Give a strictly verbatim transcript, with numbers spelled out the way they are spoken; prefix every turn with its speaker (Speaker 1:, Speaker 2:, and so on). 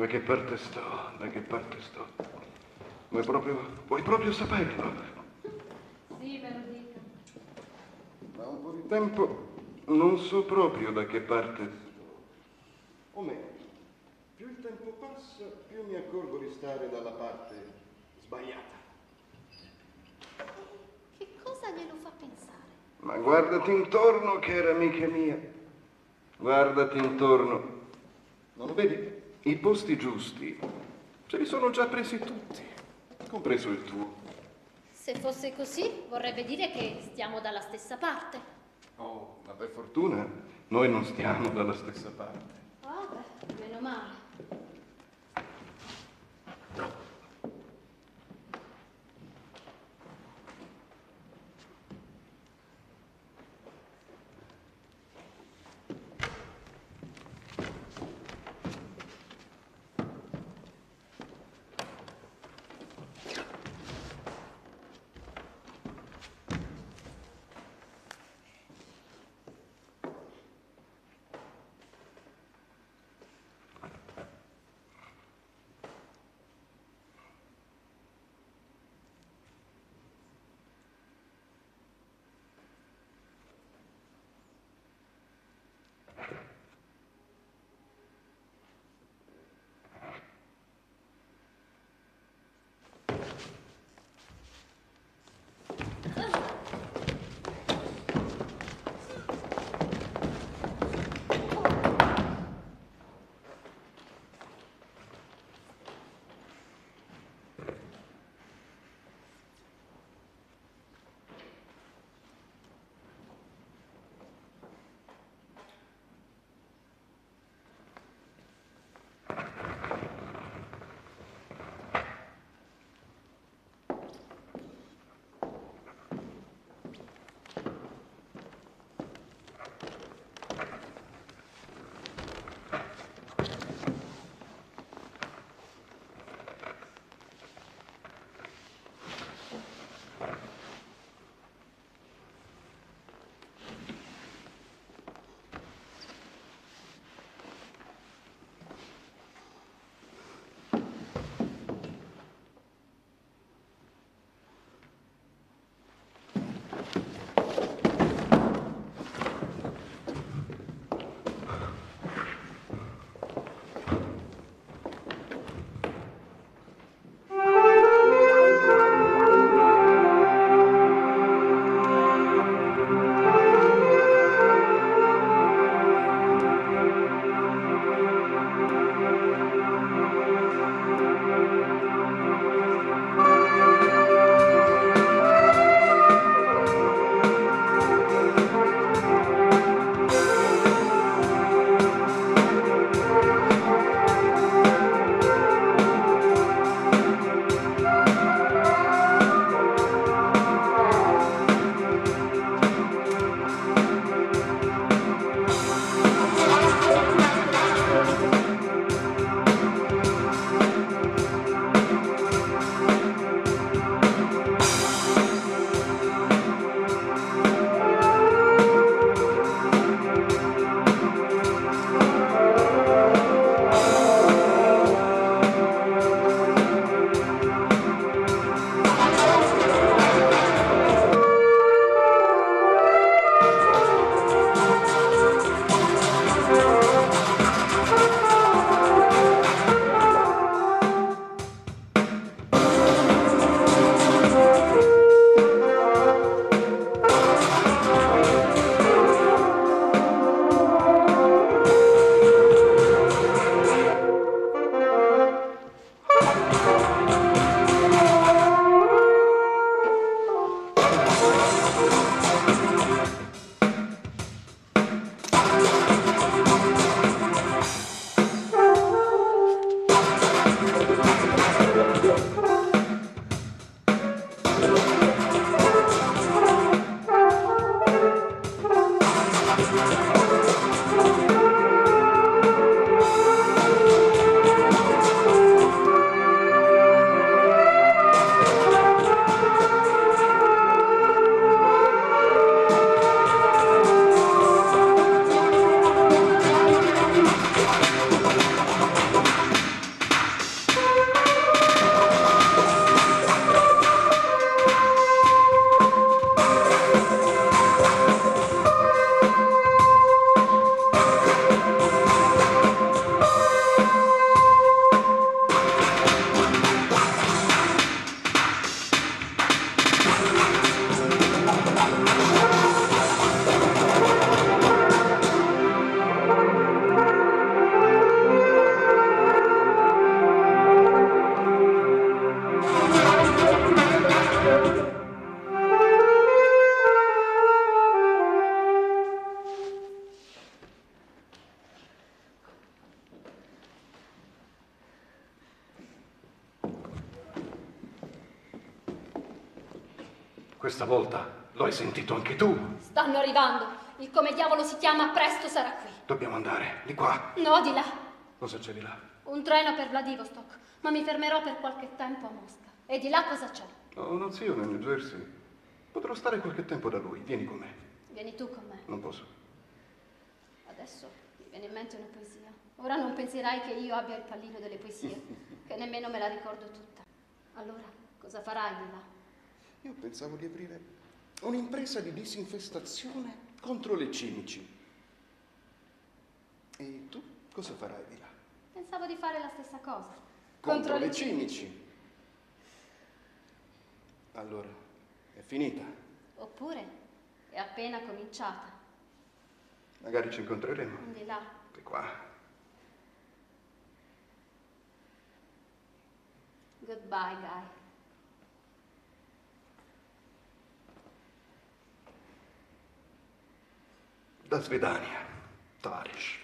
Speaker 1: Da che parte sto? Da che parte sto? Vuoi proprio, vuoi proprio saperlo?
Speaker 2: Sì, me lo dica.
Speaker 1: Da un po' di tempo non so proprio da che parte sto. O meglio, più il tempo passa, più mi accorgo di stare dalla parte sbagliata.
Speaker 2: Che cosa glielo fa pensare?
Speaker 1: Ma guardati intorno, cara amica mia. Guardati intorno. Non lo vedi? I posti giusti ce li sono già presi tutti, compreso il tuo.
Speaker 2: Se fosse così, vorrebbe dire che stiamo dalla stessa parte.
Speaker 1: Oh, ma per fortuna noi non stiamo dalla stessa parte.
Speaker 2: Ah, beh, meno male.
Speaker 3: Questa volta lo hai sentito anche tu.
Speaker 2: Stanno arrivando. Il come diavolo si chiama presto sarà qui.
Speaker 3: Dobbiamo andare, di qua.
Speaker 2: No, di là.
Speaker 3: Cosa c'è di là?
Speaker 2: Un treno per Vladivostok, ma mi fermerò per qualche tempo a Mosca. E di là cosa c'è?
Speaker 1: Ho uno zio nel New Jersey. Potrò stare qualche tempo da lui. Vieni con me.
Speaker 2: Vieni tu con me.
Speaker 1: Non posso.
Speaker 2: Adesso mi viene in mente una poesia. Ora non penserai che io abbia il pallino delle poesie, che nemmeno me la ricordo tutta. Allora, cosa farai di là?
Speaker 1: Io pensavo di aprire un'impresa di disinfestazione contro le cimici. E tu cosa farai di là?
Speaker 2: Pensavo di fare la stessa cosa.
Speaker 1: Contro, contro le cimici. Allora, è finita.
Speaker 2: Oppure è appena cominciata.
Speaker 1: Magari ci incontreremo.
Speaker 2: Di là.
Speaker 1: Di qua.
Speaker 2: Goodbye, Guy.
Speaker 1: До свидания, товарищ.